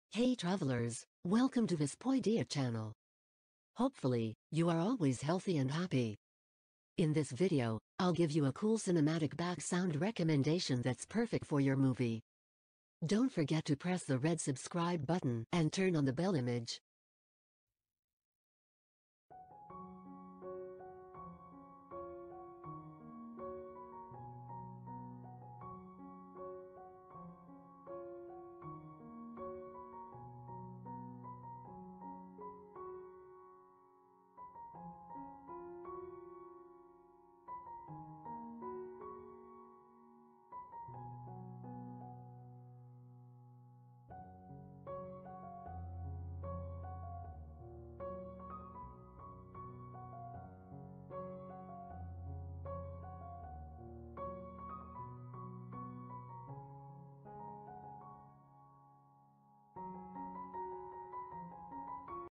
Hey travelers, welcome to this Poidia channel. Hopefully, you are always healthy and happy. In this video, I'll give you a cool cinematic back sound recommendation that's perfect for your movie. Don't forget to press the red subscribe button and turn on the bell image